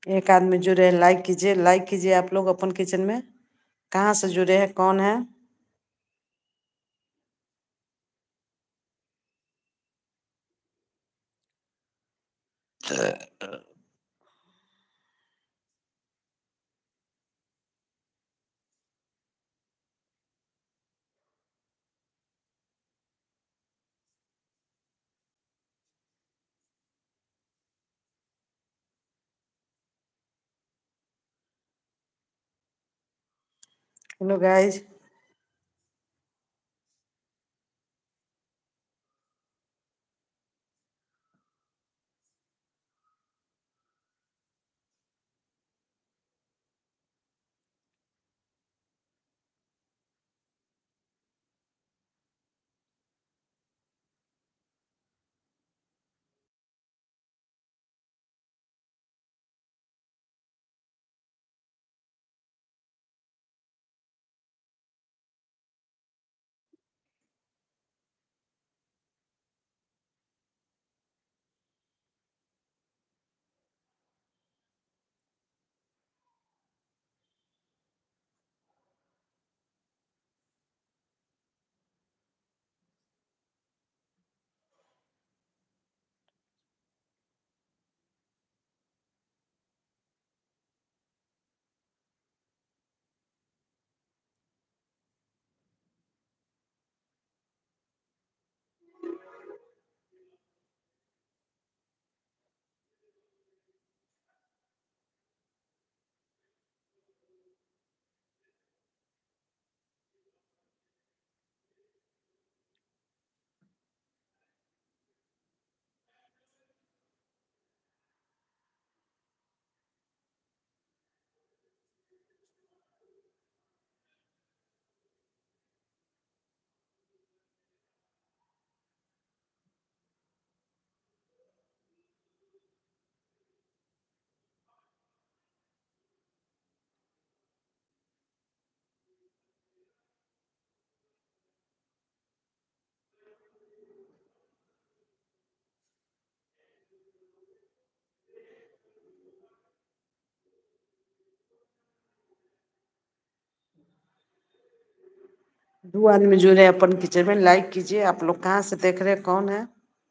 एक आदमी जुड़े हैं, लाइक कीजिए आप लोग अपन किचन में। कहाँ से जुड़े हैं, कौन है? Hello guys. दो आदमी जुड़े हैं अपन किचन में, लाइक कीजिए। आप लोग कहाँ से देख रहे हैं, कौन है?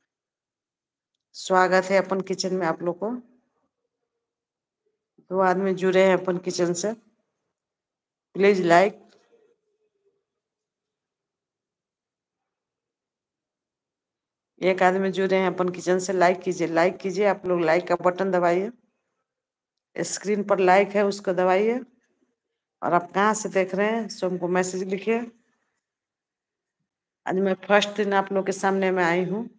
स्वागत है अपन किचन में आप लोग को। दो आदमी जुड़े हैं अपन किचन से, प्लीज लाइक। एक आदमी जुड़े हैं अपन किचन से, लाइक कीजिए आप लोग। लाइक का बटन दबाइए, स्क्रीन पर लाइक है उसको दबाइए। और आप कहाँ से देख रहे हैं सो हमको मैसेज लिखिए। आज मैं फर्स्ट दिन आप लोग के सामने में आई हूँ।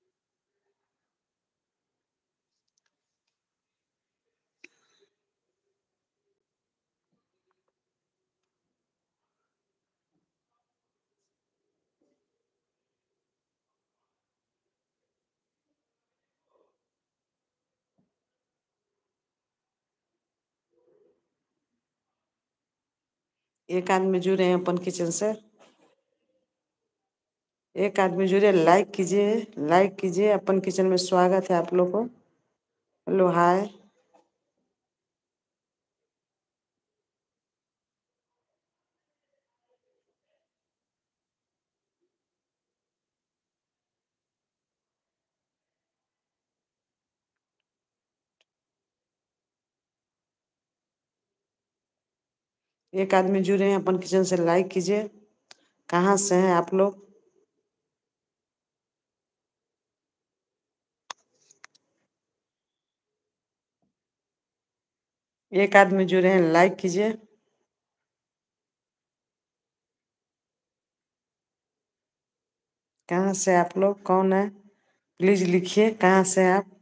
एक आदमी जुड़े हैं अपन किचन से, एक आदमी जुड़े। लाइक कीजिए अपन किचन में। स्वागत है आप लोग को। Hello, hi. एक आदमी जुड़े हैं अपन किचन से, लाइक कीजिए। कहाँ से हैं आप लोग? एक आदमी जुड़े हैं, लाइक कीजिए। कहाँ से आप लोग, कौन है? प्लीज लिखिए कहाँ से आप।